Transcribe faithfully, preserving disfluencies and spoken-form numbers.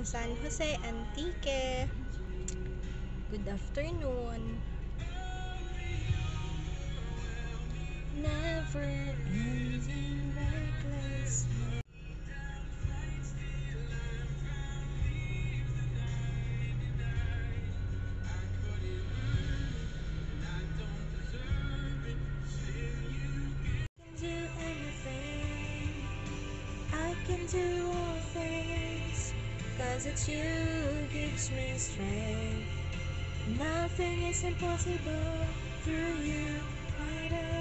San Jose Antique. Good afternoon. Never ending reckless. Can do anything. I can do all things. Cause it's you who gives me strength. Nothing is impossible through you.